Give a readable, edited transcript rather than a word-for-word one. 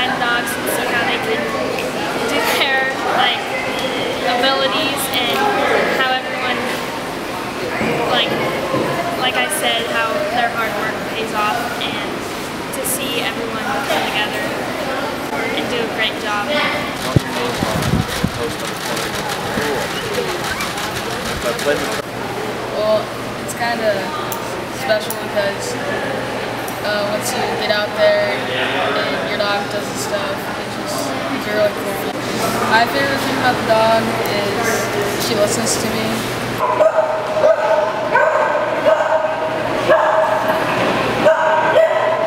kind of dogs and see how they can do their abilities and how everyone, like I said, how their hard work pays off, and to see everyone come together and do a great job. Well, it's kind of special because once you get out there and your dog does the stuff, it's really cool. My favorite thing about the dog is she listens to me.